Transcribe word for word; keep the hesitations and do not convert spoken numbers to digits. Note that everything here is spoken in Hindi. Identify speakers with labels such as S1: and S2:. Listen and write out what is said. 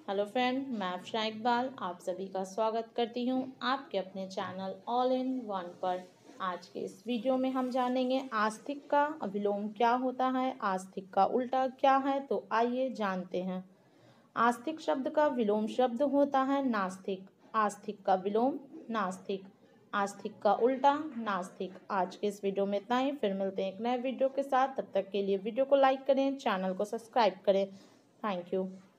S1: हेलो फ्रेंड, मैं अफशा इकबाल आप सभी का स्वागत करती हूं आपके अपने चैनल ऑल इन वन पर। आज के इस वीडियो में हम जानेंगे आस्तिक का अविलोम क्या होता है, आस्तिक का उल्टा क्या है। तो आइए जानते हैं। आस्तिक शब्द का विलोम शब्द होता है नास्तिक। आस्तिक का विलोम नास्तिक। आस्तिक का उल्टा नास्तिक। आज के इस वीडियो में इतना ही, फिर मिलते हैं एक नए वीडियो के साथ। तब तक के लिए वीडियो को लाइक करें, चैनल को सब्सक्राइब करें। Thank you.